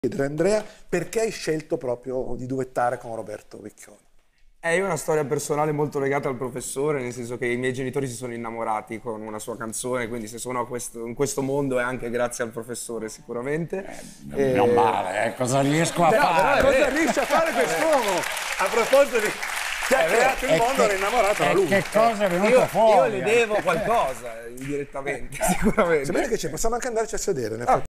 Chiedere, Andrea, perché hai scelto proprio di duettare con Roberto Vecchioni? Io ho una storia personale molto legata al professore, nel senso che i miei genitori si sono innamorati con una sua canzone, quindi se sono in questo mondo è anche grazie al professore sicuramente. Non male, cosa riesco a fare? Cosa riesce a fare quest'uomo? A proposito di... Ti ha creato il mondo, era innamorato da lui. Che cosa è venuto Io fuori? le devo qualcosa, indirettamente, sicuramente. Sapete che ci possiamo anche andarci a sedere, nel